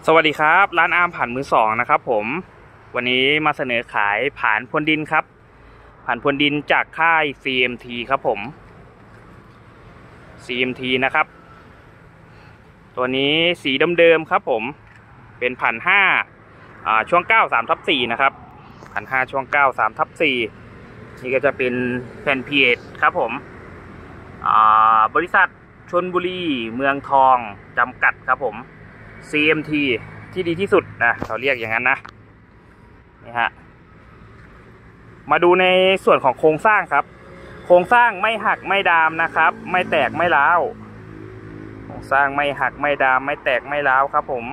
สวัสดีครับร้านอาร์มผ่านมือสองนะครับผมวันนี้มาเสนอขายผ่านพรวนดินครับผ่านพรวนดินจากค่าย CMT ครับผม CMT นะครับตัวนี้สีเดิมๆครับผมเป็นผ่าน5ช่วง9 3/4นะครับผ่าน5ช่วง9 3/4นี่ก็จะเป็นแผ่น PH ครับผมบริษัทชลบุรีเมืองทองจำกัดครับผม CMT ที่ดีที่สุดนะเขาเรียกอย่างนั้นนะนี่ฮะมาดูในส่วนของโครงสร้างครับโครงสร้างไม่หักไม่ดามนะครับไม่แตกไม่ร้าวโครงสร้างไม่หักไม่ดามไม่แตกไม่ร้าวครับผม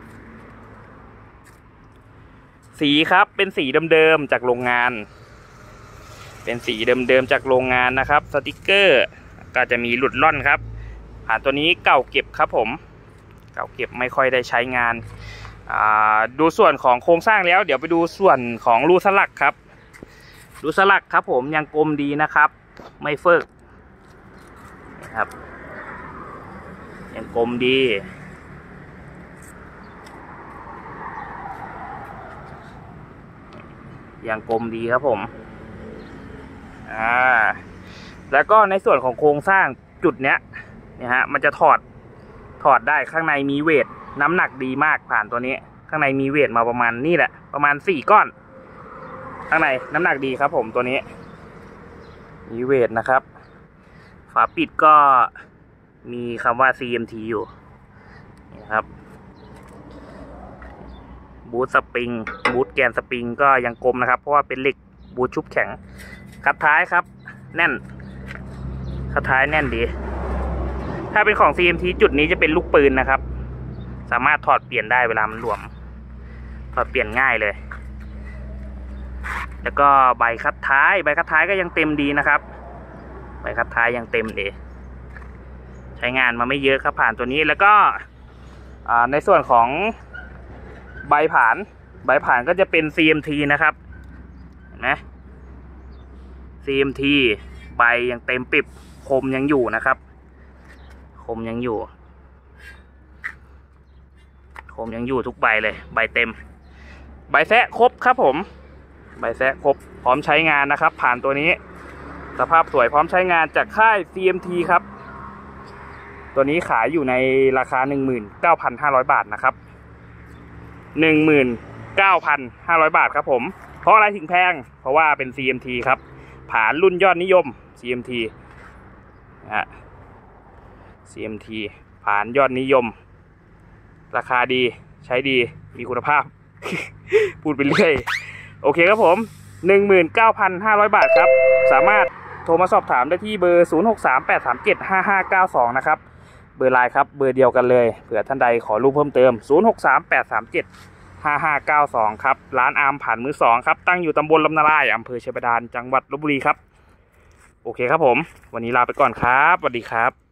สีครับเป็นสีเดิมๆจากโรงงานเป็นสีเดิมๆจากโรงงานนะครับสติกเกอร์ก็จะมีหลุดล่อนครับผ่านตัวนี้เก่าเก็บครับผมเก่าเก็บไม่ค่อยได้ใช้งานดูส่วนของโครงสร้างแล้วเดี๋ยวไปดูส่วนของรูสลักครับรูสลักครับผมยังกลมดีนะครับไม่เฟิกนะครับยังกลมดียังกลมดีครับผมแล้วก็ในส่วนของโครงสร้างจุดเนี้ยนะฮะมันจะถอดได้ข้างในมีเวทน้ำหนักดีมากผ่านตัวนี้ข้างในมีเวทมาประมาณนี่แหละประมาณ4ก้อนข้างในน้ำหนักดีครับผมตัวนี้มีเวทนะครับฝาปิดก็มีคำว่า CMT อยู่นี่ครับบูทสปริงบูทแกนสปริงก็ยังกลมนะครับเพราะว่าเป็นเหล็กบูทชุบแข็งคัดท้ายครับแน่นคัดท้ายแน่นดีถ้าเป็นของ CMT จุดนี้จะเป็นลูกปืนนะครับสามารถถอดเปลี่ยนได้เวลามันหลวมถอดเปลี่ยนง่ายเลยแล้วก็ใบคัดท้ายก็ยังเต็มดีนะครับใบคัดท้ายยังเต็มดีใช้งานมาไม่เยอะครับผ่านตัวนี้แล้วก็ในส่วนของใบผ่านก็จะเป็น CMT นะครับเห็นไหม CMT ใบยังเต็มปิบคมยังอยู่นะครับคมยังอยู่ทุกใบเลยใบเต็มใบแซะครบครับผมใบแซะครบพร้อมใช้งานนะครับผ่านตัวนี้สภาพสวยพร้อมใช้งานจากค่าย CMT ครับตัวนี้ขายอยู่ในราคา 19,500 บาทนะครับ 19,500 บาทครับผมเพราะอะไรถึงแพงเพราะว่าเป็น CMT ครับผ่านรุ่นยอดนิยม CMT CMT ผ่านยอดนิยมราคาดีใช้ดีมีคุณภาพ พูดไปเรื่อยโอเคครับผม 19,500 บาทครับสามารถโทรมาสอบถามได้ที่เบอร์ 0638375592 นะครับเบอร์ไลน์ครับเบอร์เดียวกันเลยเผื่อท่านใดขอรูปเพิ่มเติม 0638375592 ครับร้านอาร์มผ่านมือสองครับตั้งอยู่ตำบลลำนาลายอำเภอชัยบาดาลจังหวัดลพบุรีครับโอเคครับผมวันนี้ลาไปก่อนครับสวัสดีครับ